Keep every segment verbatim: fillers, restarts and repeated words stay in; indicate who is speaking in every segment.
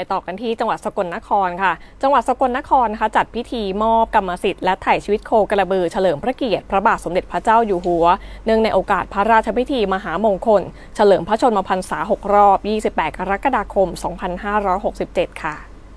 Speaker 1: ต่อกันที่จังหวัดสกลนครค่ะจังหวัดสกลนครนะคะจัดพิธีมอบกรรมสิทธิ์และถ่ายชีวิตโคกระบือเฉลิมพระเกียรติพระบาทสมเด็จพระเจ้าอยู่หัวเนื่องในโอกาสพระราชพิธีมหามงคลเฉลิมพระชนมพรรษาหกรอบยี่สิบแปดกรกฎาคมสองพันห้าร้อยหกสิบเจ็ดค่ะ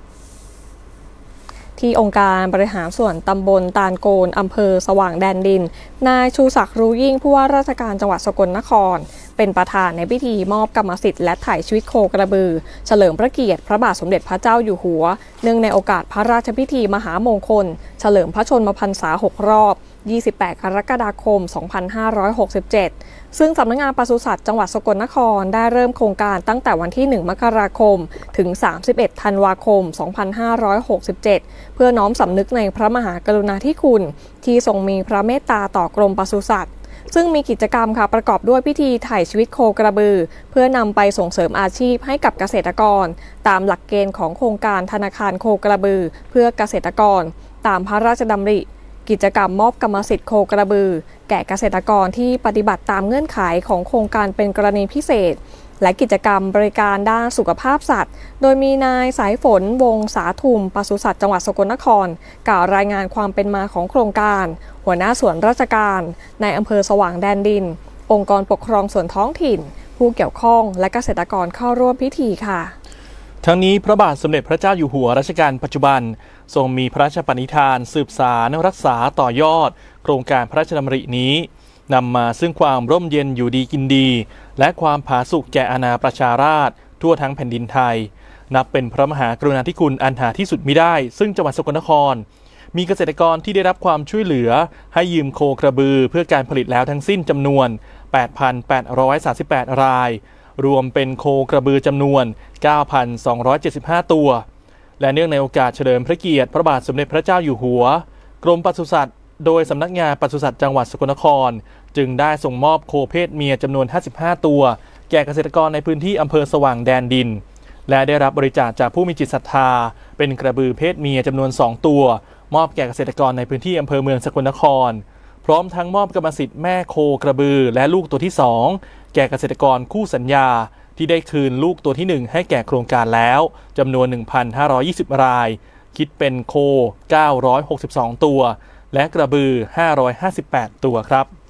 Speaker 1: ที่องค์การบริหารส่วนตำบลตาลโกนอำเภอสว่างแดนดินนายชูศักดิ์รู้ยิ่งผู้ว่าราชการจังหวัดสกลนครเป็นประธานในพิธีมอบกรรมสิทธิ์และถ่ายชีวิตโคกระบือเฉลิมพระเกียรติพระบาทสมเด็จพระเจ้าอยู่หัวเนื่องในโอกาสพระราชพิธีมหามงคลเฉลิมพระชนมพรรษาหกรอบยี่สิบแปดกรกฎาคมสองพันห้าร้อยหกสิบเจ็ดซึ่งสำนักงานปศุสัตว์จังหวัดสกลนครได้เริ่มโครงการตั้งแต่วันที่หนึ่งมกราคมถึงสามสิบเอ็ดธันวาคมสองพันห้าร้อยหกสิบเจ็ดเพื่อน้อมสำนึกในพระมหากรุณาธิคุณที่ทรงมีพระเมตตาต่อกรมปศุสัตว์ซึ่งมีกิจกรรมค่ะประกอบด้วยพิธีถ่ายชีวิตโคกระบือเพื่อนำไปส่งเสริมอาชีพให้กับเกษตรกรตามหลักเกณฑ์ของโครงการธนาคารโคกระบือเพื่อเกษตรกรตามพระราชดำริกิจกรรมมอบกรรมสิทธิ์โคกระบือแก่เกษตรกรที่ปฏิบัติตามเงื่อนไขของโครงการเป็นกรณีพิเศษและกิจกรรมบริการด้านสุขภาพสัตว์โดยมีนายสายฝนวงสาทุมปศุสัตว์จังหวัดสกลนครกล่าวรายงานความเป็นมาของโครงการหัวหน้าส่วนราชการในอำเภอสว่างแดนดินองค์กรปกครองส่วนท้องถิ่นผู้เกี่ยวข้องและเกษตรกรเข้าร่วมพิธีค่ะ
Speaker 2: ทั้งนี้พระบาทสมเด็จพระเจ้าอยู่หัวรัชกาลปัจจุบันทรงมีพระราชปณิธานสืบสานรักษาต่อยอดโครงการพระราชดำรินี้นำมาซึ่งความร่มเย็นอยู่ดีกินดีและความผาสุกแก่อาณาประชาราษฎร์ทั่วทั้งแผ่นดินไทยนับเป็นพระมหากรุณาธิคุณอันหาที่สุดมิได้ซึ่งจังหวัดสกลนครมีเกษตรกรที่ได้รับความช่วยเหลือให้ยืมโคกระบือเพื่อการผลิตแล้วทั้งสิ้นจำนวน แปดพันแปดร้อยสามสิบแปด รายรวมเป็นโคกระบือจำนวน เก้าพันสองร้อยเจ็ดสิบห้า ตัวและเนื่องในโอกาสเฉลิมพระเกียรติพระบาทสมเด็จพระเจ้าอยู่หัวกรมปศุสัตว์โดยสำนักงานปศุสัตว์จังหวัดสกลนครจึงได้ส่งมอบโคเพศเมียจำนวนห้าสิบห้าตัวแก่เกษตรกรในพื้นที่อำเภอสว่างแดนดินและได้รับบริจาคจากผู้มีจิตศรัทธาเป็นกระบือเพศเมียจำนวนสองตัวมอบแก่เกษตรกรในพื้นที่อำเภอเมืองสกลนครพร้อมทั้งมอบกรรมสิทธิ์แม่โคกระบือและลูกตัวที่สองแก่เกษตรกรคู่สัญญาที่ได้คืนลูกตัวที่หนึ่งให้แก่โครงการแล้วจำนวน หนึ่งพันห้าร้อยยี่สิบ รายคิดเป็นโคเก้าร้อยหกสิบสองตัวและกระบือห้าร้อยห้าสิบแปดตัวครับ